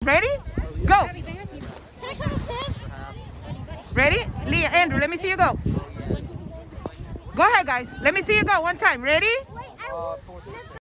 Ready? Go. Ready? Leah, Andrew, let me see you go. Go ahead, guys. Let me see you go one time. Ready?